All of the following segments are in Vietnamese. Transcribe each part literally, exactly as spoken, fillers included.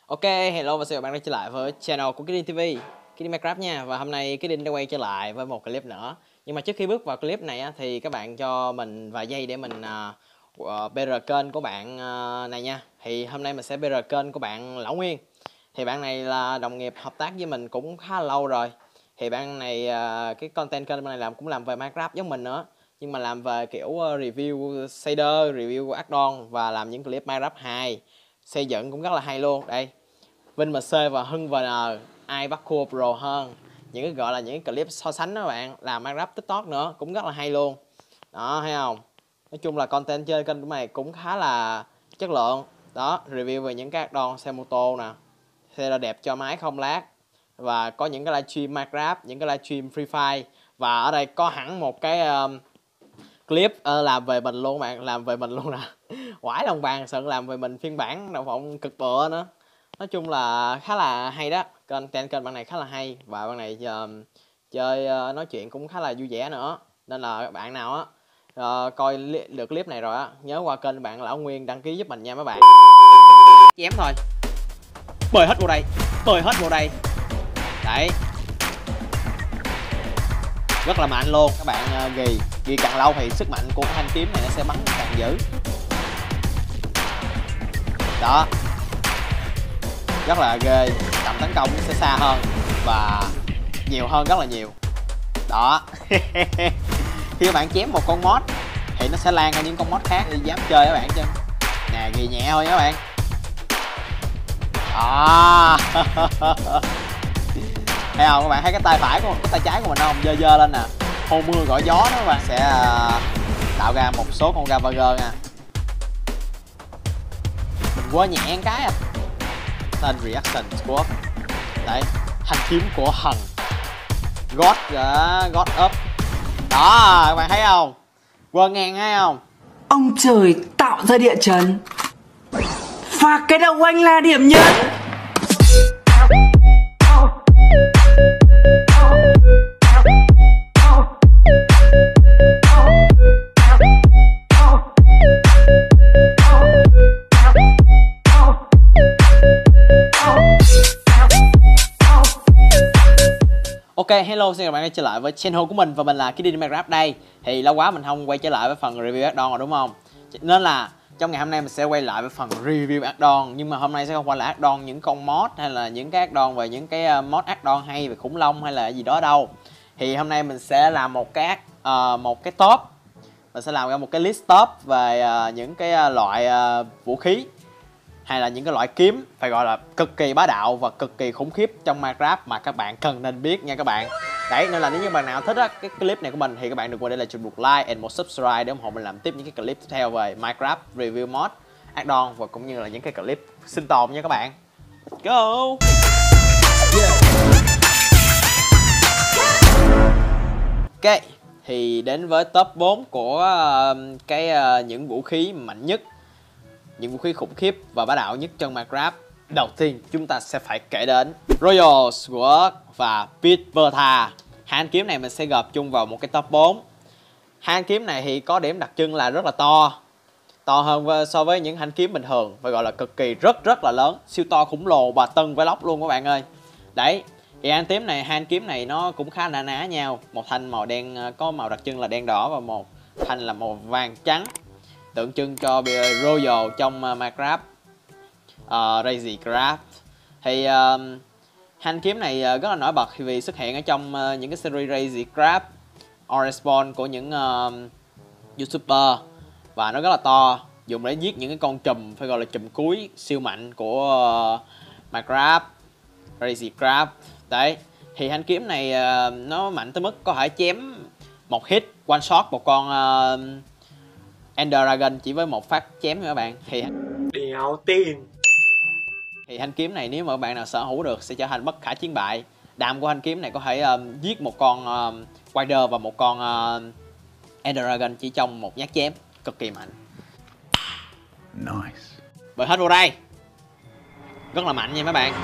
Ok, hello và chào các bạn đã trở lại với channel của Kidding ti vi, Kidding Minecraft nha. Và hôm nay Kidding đã quay trở lại với một clip nữa. Nhưng mà trước khi bước vào clip này á, thì các bạn cho mình vài giây để mình uh, uh, bê rờ kênh của bạn uh, này nha. Thì hôm nay mình sẽ bê rờ kênh của bạn Lão Nguyên. Thì bạn này là đồng nghiệp hợp tác với mình cũng khá là lâu rồi. Thì bạn này uh, cái content kênh bạn này làm cũng làm về Minecraft giống mình nữa, nhưng mà làm về kiểu uh, review shader, review add-on và làm những clip Minecraft hai xây dựng cũng rất là hay luôn. Đây, Vinh em xê và Hưng vê en, ai bắt cua pro hơn, những cái gọi là những cái clip so sánh đó các bạn, làm Minecraft TikTok nữa cũng rất là hay luôn đó, thấy không? Nói chung là content trên kênh của mày cũng khá là chất lượng đó. Review về những cái add-on xe mô tô nè, xe là đẹp cho máy không lát, và có những cái livestream Minecraft, những cái livestream Free Fire, và ở đây có hẳn một cái um, clip uh, làm về mình luôn bạn, làm về mình luôn nè. Quải lòng bàn sự làm về mình phiên bản đậu phộng cực bựa nữa. Nói chung là khá là hay đó, kênh kênh kênh bạn này khá là hay, và bạn này uh, chơi uh, nói chuyện cũng khá là vui vẻ nữa, nên là bạn nào á uh, coi được clip này rồi á, nhớ qua kênh bạn Lão Nguyên đăng ký giúp mình nha mấy bạn. Chém thôi, bơi hết vô đây, bơi hết vô đây đấy, rất là mạnh luôn các bạn. Uh, ghi ghi càng lâu thì sức mạnh của thanh kiếm này nó sẽ bắn càng dữ đó, rất là ghê. Tầm tấn công sẽ xa hơn và nhiều hơn rất là nhiều đó. Khi các bạn chém một con mod thì nó sẽ lan ra những con mod khác đi dám chơi các bạn chứ. Nè, ghi nhẹ thôi nha các bạn đó. Thấy không các bạn, thấy cái tay phải của cái tay trái của mình không, dơ dơ lên nè, hô mưa gọi gió đó các bạn. Sẽ tạo ra một số con Ravager nha, mình quơ nhẹ cái à. Tên reaction squad đấy, thanh kiếm của Hằng God, uh, God up đó, các bạn thấy không, quơ ngang thấy không. Ông trời tạo ra địa chấn và cái đầu anh là điểm nhấn. Ok, hello, xin chào các bạn đã trở lại với channel của mình, và mình là Kidding Minecraft đây. Thì lâu quá mình không quay trở lại với phần review add-on rồi đúng không? Nên là trong ngày hôm nay mình sẽ quay lại với phần review add-on. Nhưng mà hôm nay sẽ không phải là add-on những con mod hay là những cái add-on về những cái mod add-on hay về khủng long hay là gì đó đâu. Thì hôm nay mình sẽ làm một cái uh, một cái top. Mình sẽ làm ra một cái list top về uh, những cái loại uh, vũ khí hay là những cái loại kiếm phải gọi là cực kỳ bá đạo và cực kỳ khủng khiếp trong Minecraft mà các bạn cần nên biết nha các bạn. Đấy, nên là nếu như bạn nào thích á, cái clip này của mình thì các bạn đừng quên để lại chụp một like and một subscribe để ủng hộ mình làm tiếp những cái clip tiếp theo về Minecraft review mod, add-on và cũng như là những cái clip sinh tồn nha các bạn. Go! Yeah. Ok, thì đến với top bốn của uh, cái uh, những vũ khí mạnh nhất, những vũ khí khủng khiếp và bá đạo nhất trong Minecraft. Đầu tiên chúng ta sẽ phải kể đến Royal Sword và Pit Bertha. Hai thanh kiếm này mình sẽ gộp chung vào một cái top bốn. Hai thanh kiếm này thì có điểm đặc trưng là rất là to, to hơn so với những thanh kiếm bình thường, phải gọi là cực kỳ rất rất là lớn, siêu to khủng lồ và tưng với lóc luôn các bạn ơi. Đấy, thì hai thanh kiếm này, hai thanh kiếm này nó cũng khá na ná nhau. Một thanh màu đen có màu đặc trưng là đen đỏ và một thanh là màu vàng trắng, tượng trưng cho Royal trong uh, Minecraft uh, Crazycraft. Thì uh, thanh kiếm này uh, rất là nổi bật vì xuất hiện ở trong uh, những cái series Crazycraft, Orespawn của những uh, YouTuber, và nó rất là to, dùng để giết những cái con trùm phải gọi là trùm cuối siêu mạnh của uh, Minecraft Crazycraft. Đấy, thì thanh kiếm này uh, nó mạnh tới mức có thể chém một hit one shot một con uh, Ender Dragon chỉ với một phát chém nha các bạn. Thì đéo tin. Thì thanh kiếm này nếu mà các bạn nào sở hữu được sẽ trở thành bất khả chiến bại. Đam của thanh kiếm này có thể um, giết một con um, Spider và một con uh, Ender Dragon chỉ trong một nhát chém, cực kỳ mạnh. Nice. Bơi hết vô đây, rất là mạnh nha mấy bạn.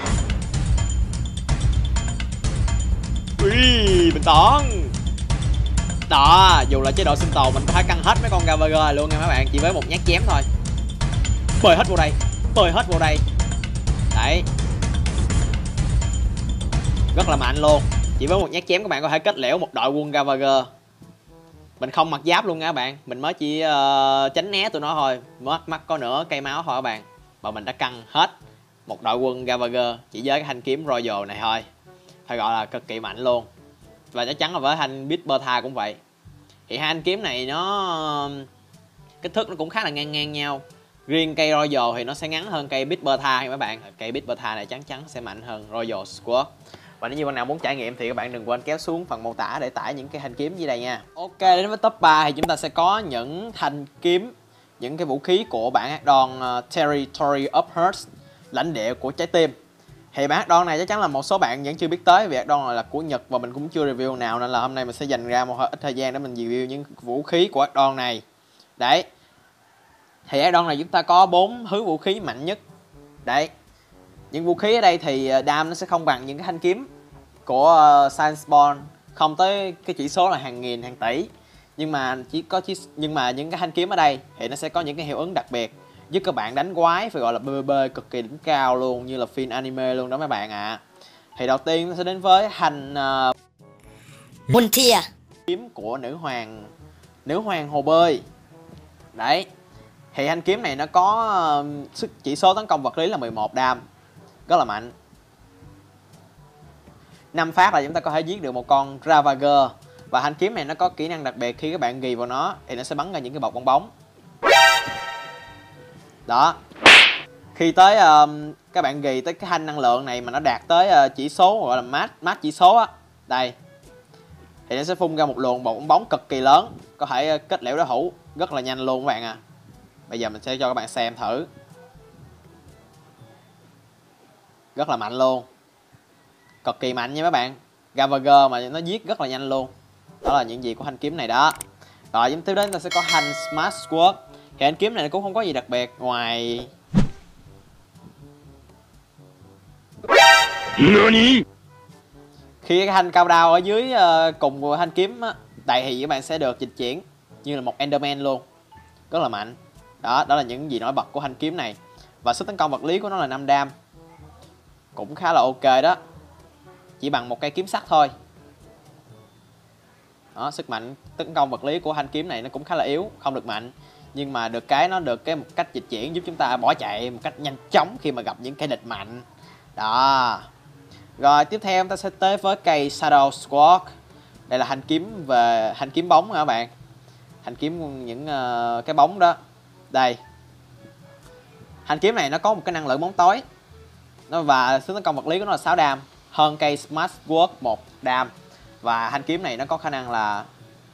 Ui, bình tón. Đó, dù là chế độ sinh tồn mình có thể căng hết mấy con Ravager luôn nha mấy bạn, chỉ với một nhát chém thôi. Bơi hết vô đây, bơi hết vô đây. Đấy, Rất là mạnh luôn. Chỉ với một nhát chém các bạn có thể kết liễu một đội quân Gavager. Mình không mặc giáp luôn nha các bạn. Mình mới chỉ uh, tránh né tụi nó thôi. Mất mắt có nửa cây máu thôi các bạn. Và mình đã căng hết một đội quân Gavager chỉ với cái thanh kiếm Royal này thôi. Phải gọi là cực kỳ mạnh luôn. Và chắc chắn là với thanh Bit Bertha cũng vậy. Thì hai thanh kiếm này nó kích thước nó cũng khá là ngang ngang nhau. Riêng cây Royal thì nó sẽ ngắn hơn cây Bit Bertha nha các bạn. Cây Bit Bertha này chắc chắn sẽ mạnh hơn Royal Squad. Và nếu như bạn nào muốn trải nghiệm thì các bạn đừng quên kéo xuống phần mô tả để tải những cái thanh kiếm dưới đây nha. Ok, đến với top ba thì chúng ta sẽ có những thanh kiếm, những cái vũ khí của bản add-on uh, Territory of Hearts, lãnh địa của trái tim. Thì bản add-on này chắc chắn là một số bạn vẫn chưa biết tới, vì add-on này là của Nhật và mình cũng chưa review nào, nên là hôm nay mình sẽ dành ra một ít thời gian để mình review những vũ khí của add-on này. Đấy. Thì add-on này chúng ta có bốn thứ vũ khí mạnh nhất. Đấy. Những vũ khí ở đây thì đam nó sẽ không bằng những cái thanh kiếm của uh, Sandspawn, không tới cái chỉ số là hàng nghìn, hàng tỷ. Nhưng mà chỉ có chỉ, nhưng mà những cái thanh kiếm ở đây thì nó sẽ có những cái hiệu ứng đặc biệt giúp các bạn đánh quái phải gọi là pê vê pê cực kỳ đỉnh cao luôn, như là phim anime luôn đó mấy bạn ạ. À. Thì đầu tiên nó sẽ đến với thanh uh, Muntia, kiếm của nữ hoàng nữ hoàng hồ bơi. Đấy. Thì thanh kiếm này nó có uh, sức chỉ số tấn công vật lý là mười một đam, rất là mạnh. năm phát là chúng ta có thể giết được một con Ravager. Và thanh kiếm này nó có kỹ năng đặc biệt, khi các bạn ghì vào nó thì nó sẽ bắn ra những cái bọt bong bóng. Đó. Khi tới uh, các bạn ghì tới cái thanh năng lượng này mà nó đạt tới uh, chỉ số gọi là max max chỉ số á, đây, thì nó sẽ phun ra một luồng bọt bong bóng cực kỳ lớn, có thể uh, kết liễu đối thủ rất là nhanh luôn các bạn à. Bây giờ mình sẽ cho các bạn xem thử. Rất là mạnh luôn. Cực kỳ mạnh nha các bạn. Gavager mà nó giết rất là nhanh luôn. Đó là những gì của thanh kiếm này đó. Rồi tiếp đến ta sẽ có thanh Smash Sword. Thì thanh kiếm này cũng không có gì đặc biệt ngoài khi cái thanh cao đao ở dưới uh, cùng với thanh kiếm á, đầy thì các bạn sẽ được dịch chuyển như là một Enderman luôn. Rất là mạnh. Đó, đó là những gì nổi bật của thanh kiếm này. Và sức tấn công vật lý của nó là năm đam. Cũng khá là ok đó. Chỉ bằng một cây kiếm sắt thôi. Đó, sức mạnh tấn công vật lý của thanh kiếm này nó cũng khá là yếu, không được mạnh. Nhưng mà được cái nó được cái một cách dịch chuyển giúp chúng ta bỏ chạy một cách nhanh chóng khi mà gặp những cái địch mạnh. Đó. Rồi tiếp theo chúng ta sẽ tới với cây Shadow Sword. Đây là thanh kiếm về thanh kiếm bóng nha các bạn. Thanh kiếm những uh, cái bóng đó. Đây. Thanh kiếm này nó có một cái năng lượng bóng tối. Nó và sức tấn công vật lý của nó là sáu đam, hơn cây Smash Sword một đam. Và thanh kiếm này nó có khả năng là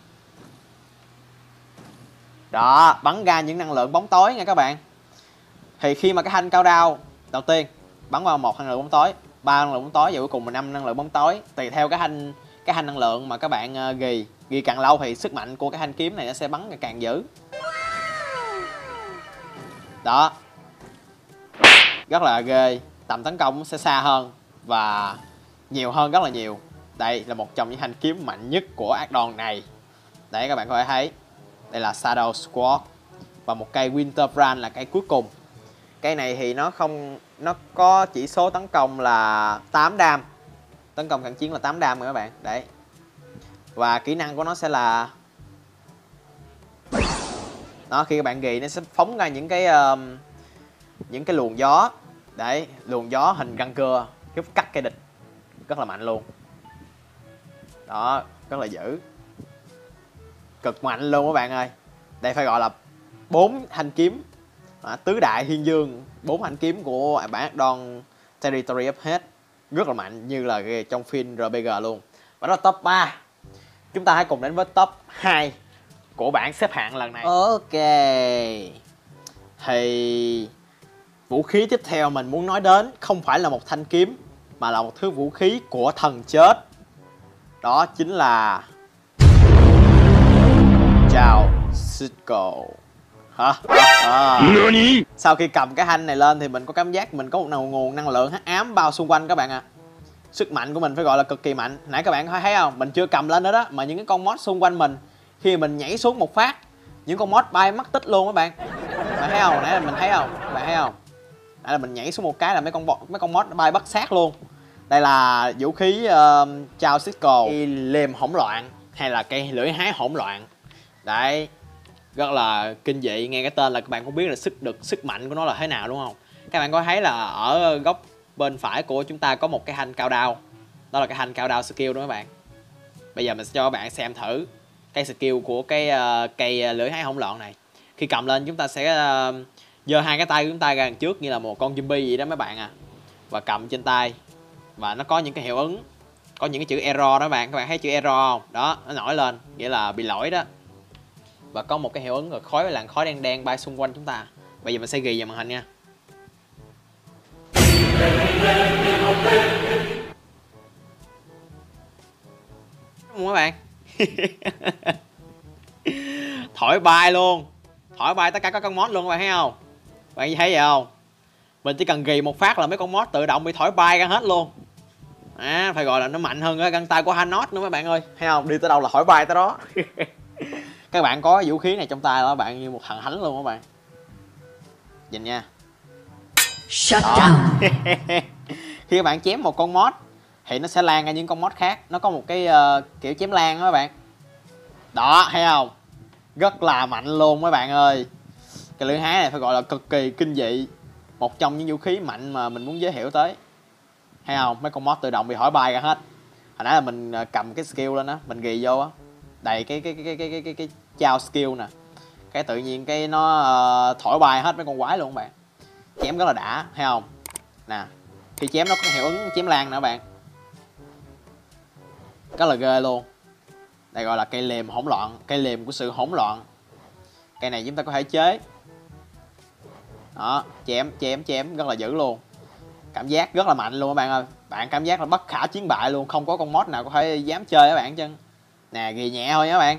đó, bắn ra những năng lượng bóng tối nha các bạn. Thì khi mà cái thanh cao đao đầu tiên bắn vào một năng lượng bóng tối, ba năng lượng bóng tối và cuối cùng là năm năng lượng bóng tối, tùy theo cái thanh cái thanh năng lượng mà các bạn uh, ghi ghi càng lâu thì sức mạnh của cái thanh kiếm này nó sẽ bắn càng dữ. Đó. Rất là ghê, tầm tấn công sẽ xa hơn và nhiều hơn rất là nhiều. Đây là một trong những thanh kiếm mạnh nhất của add-on này. Đấy, các bạn có thể thấy. Đây là Shadow Sword. Và một cây Winterbrand là cây cuối cùng. Cây này thì nó không nó có chỉ số tấn công là tám đam. Tấn công cận chiến là tám đam rồi các bạn. Đấy. Và kỹ năng của nó sẽ là đó, khi các bạn ghi nó sẽ phóng ra những cái um, những cái luồng gió. Đấy, luồng gió hình răng cưa giúp cắt cây địch. Rất là mạnh luôn. Đó, rất là dữ. Cực mạnh luôn các bạn ơi. Đây phải gọi là bốn thanh kiếm à, tứ đại thiên dương, bốn thanh kiếm của bản add-on Territory of Hearts. Rất là mạnh như là trong phim rờ pê giê luôn. Và đó là top ba. Chúng ta hãy cùng đến với top hai của bảng xếp hạng lần này. Ok. Thì vũ khí tiếp theo mình muốn nói đến không phải là một thanh kiếm, mà là một thứ vũ khí của thần chết. Đó chính là Chao Sitco. Hả? À. Sau khi cầm cái thanh này lên thì mình có cảm giác mình có một nguồn năng lượng hắc ám bao xung quanh các bạn ạ. À. Sức mạnh của mình phải gọi là cực kỳ mạnh. Nãy các bạn có thấy không? Mình chưa cầm lên nữa đó, mà những cái con mod xung quanh mình khi mình nhảy xuống một phát, những con mod bay mất tích luôn các bạn. Bạn thấy không? Nãy là mình thấy không? Bạn thấy không? Nãy là mình nhảy xuống một cái là mấy con bot, mấy con mod nó bay bắt sát luôn. Đây là vũ khí uh, Chao Cisco, cây lềm hỗn loạn hay là cây lưỡi hái hỗn loạn. Đấy, rất là kinh dị, nghe cái tên là các bạn cũng biết là sức lực, sức mạnh của nó là thế nào đúng không? Các bạn có thấy là ở góc bên phải của chúng ta có một cái thanh cao đao. Đó là cái thanh cao đao skill đó các bạn. Bây giờ mình sẽ cho các bạn xem thử cái skill của cái uh, cây lưỡi hái hỗn loạn này. Khi cầm lên chúng ta sẽ uh, giơ hai cái tay của chúng ta ra đằng trước như là một con zombie vậy đó mấy bạn à. Và cầm trên tay. Và nó có những cái hiệu ứng, có những cái chữ error đó các bạn. Các bạn thấy chữ error không? Đó, nó nổi lên, nghĩa là bị lỗi đó. Và có một cái hiệu ứng rồi khói với làn khói đen đen bay xung quanh chúng ta. Bây giờ mình sẽ ghi vào màn hình nha. Đúng không các bạn? Thổi bay luôn. Thổi bay tất cả các con mod luôn các bạn thấy không? Bạn thấy vậy không? Mình chỉ cần ghi một phát là mấy con mod tự động bị thổi bay ra hết luôn. À, phải gọi là nó mạnh hơn cái găng tay của Hanos nữa mấy bạn ơi. Thấy không? Đi tới đâu là thổi bay tới đó. Các bạn có vũ khí này trong tay là các bạn như một thần thánh luôn các bạn. Nhìn nha. Shut down. Khi các bạn chém một con mod thì nó sẽ lan ra những con mod khác. Nó có một cái uh, kiểu chém lan đó các bạn. Đó, thấy không? Rất là mạnh luôn mấy bạn ơi. Cái lưỡi hái này phải gọi là cực kỳ kinh dị. Một trong những vũ khí mạnh mà mình muốn giới thiệu tới. Thấy không? Mấy con mod tự động bị hỏi bay ra hết. Hồi nãy là mình cầm cái skill lên á, mình ghi vô á, đầy cái cái cái cái cái cái cái, cái chao skill nè. Cái tự nhiên cái nó uh, thổi bay hết mấy con quái luôn các bạn. Chém rất là đã, thấy không? Nè, khi chém nó có hiệu ứng chém lan nè các bạn. Rất là ghê luôn. Đây gọi là cây lềm hỗn loạn, cây lềm của sự hỗn loạn. Cây này chúng ta có thể chế. Đó, chém chém chém rất là dữ luôn. Cảm giác rất là mạnh luôn các bạn ơi. Bạn cảm giác là bất khả chiến bại luôn, không có con mod nào có thể dám chơi các bạn chứ. Nè, ghi nhẹ thôi nha các bạn.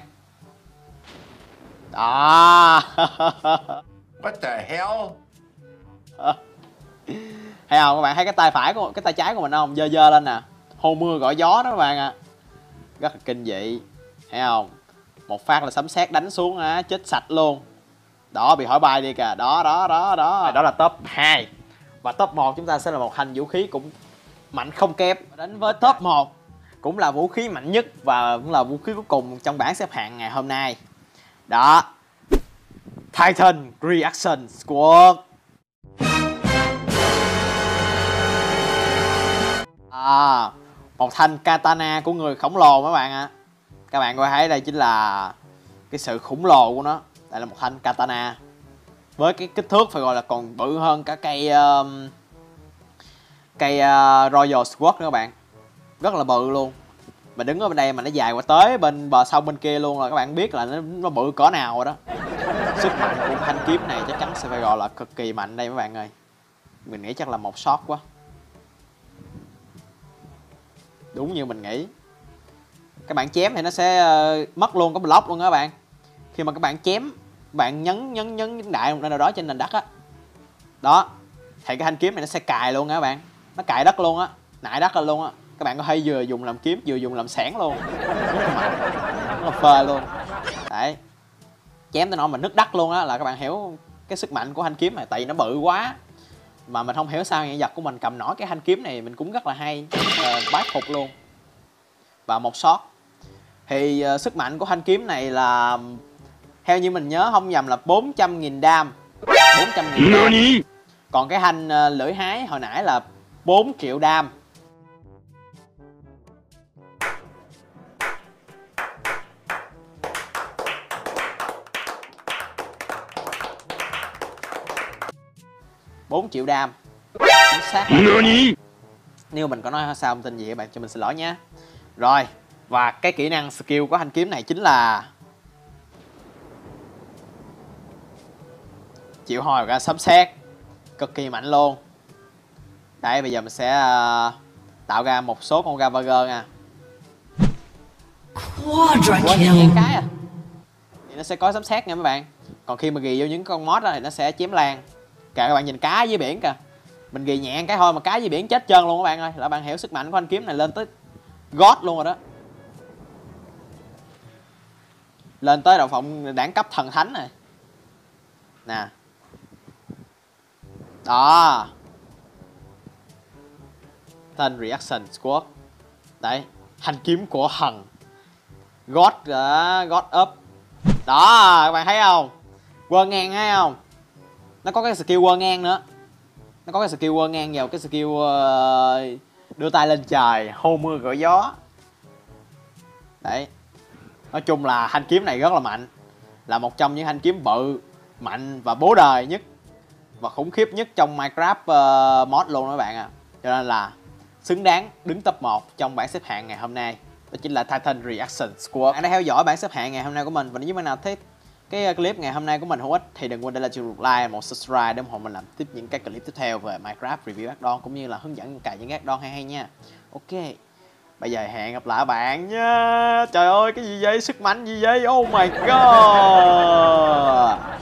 Đó. What the hell? Thấy không các bạn, thấy cái tay phải của cái tay trái của mình không, dơ dơ lên nè, hô mưa gọi gió đó các bạn ạ. À. Rất là kinh dị, thấy không? Một phát là sấm sét đánh xuống á, chết sạch luôn. Đó, bị hỏi bay đi kìa, đó đó đó đó. Đó là top hai. Và top một chúng ta sẽ là một thanh vũ khí cũng mạnh không kém. Đến với top một cũng là vũ khí mạnh nhất và cũng là vũ khí cuối cùng trong bảng xếp hạng ngày hôm nay. Đó, Titan Reaction Squad. À, một thanh katana của người khổng lồ mấy bạn ạ. À. Các bạn có thấy đây chính là cái sự khủng lồ của nó. Đây là một thanh katana với cái kích thước phải gọi là còn bự hơn cả cây uh, cây uh, Royal Squad nữa các bạn. Rất là bự luôn. Mà đứng ở bên đây mà nó dài qua tới bên bờ sông bên kia luôn là các bạn biết là nó, nó bự cỡ nào rồi đó. Sức mạnh của thanh kiếm này chắc chắn sẽ phải gọi là cực kỳ mạnh đây mấy bạn ơi. Mình nghĩ chắc là một shot quá. Đúng như mình nghĩ. Các bạn chém thì nó sẽ uh, mất luôn có block luôn đó các bạn. Khi mà các bạn chém, bạn nhấn nhấn nhấn đại một nơi nào đó trên nền đất á. Đó. Thì cái thanh kiếm này nó sẽ cài luôn á các bạn. Nó cài đất luôn á, nại đất lên luôn á. Các bạn có thể vừa dùng làm kiếm vừa dùng làm xẻng luôn. Rất là mạnh. Rất là phê luôn. Đấy. Chém tới nỗi mà nứt đất luôn á là các bạn hiểu cái sức mạnh của thanh kiếm này, tại vì nó bự quá. Mà mình không hiểu sao nhân vật của mình cầm nổi cái thanh kiếm này mình cũng rất là hay, uh, bái phục luôn. Và một shot. Thì uh, sức mạnh của thanh kiếm này là theo như mình nhớ không nhầm là bốn trăm nghìn đam. bốn trăm nghìn đam. Còn cái thanh uh, lưỡi hái hồi nãy là bốn triệu đam. bốn triệu đam. Chính xác. Nếu mình có nói sao thông tin gì các bạn cho mình xin lỗi nhé. Rồi. Và cái kỹ năng skill của thanh kiếm này chính là chịu hồi ra sấm sét. Cực kỳ mạnh luôn. Đấy, bây giờ mình sẽ uh, tạo ra một số con Ravager nha. Quadra Quên kill. những cái à. Thì nó sẽ có sấm sét nha mấy bạn. Còn khi mà ghi vô những con mod đó thì nó sẽ chém lan. Kìa các bạn nhìn cá dưới biển kìa. Mình ghi nhẹ cái thôi mà cá dưới biển chết trơn luôn các bạn ơi. Là bạn hiểu sức mạnh của thanh kiếm này lên tới God luôn rồi đó. Lên tới đậu phộng đẳng cấp thần thánh này. Nè. Đó. Titan Reaction Squad. Đấy, thanh kiếm của Hằng. God, uh, God Up. Đó, các bạn thấy không? Quơ ngang thấy không? Nó có cái skill quơ ngang nữa. Nó có cái skill quơ ngang vào cái skill uh, đưa tay lên trời, hô mưa gọi gió. Đấy. Nói chung là thanh kiếm này rất là mạnh. Là một trong những thanh kiếm bự, mạnh và bố đời nhất và khủng khiếp nhất trong Minecraft uh, mod luôn đó các bạn à. Cho nên là xứng đáng đứng top một trong bảng xếp hạng ngày hôm nay. Đó chính là Titan Reaction Squad. Bạn đã theo dõi bảng xếp hạng ngày hôm nay của mình. Và nếu như bạn nào thấy cái clip ngày hôm nay của mình hữu ích thì đừng quên để lại cho một like, một subscribe để ủng hộ mình làm tiếp những cái clip tiếp theo về Minecraft review add-on cũng như là hướng dẫn cài những add-on hay hay nha. Ok. Bây giờ hẹn gặp lại bạn nha. Trời ơi, cái gì vậy? Sức mạnh gì vậy? Oh my god.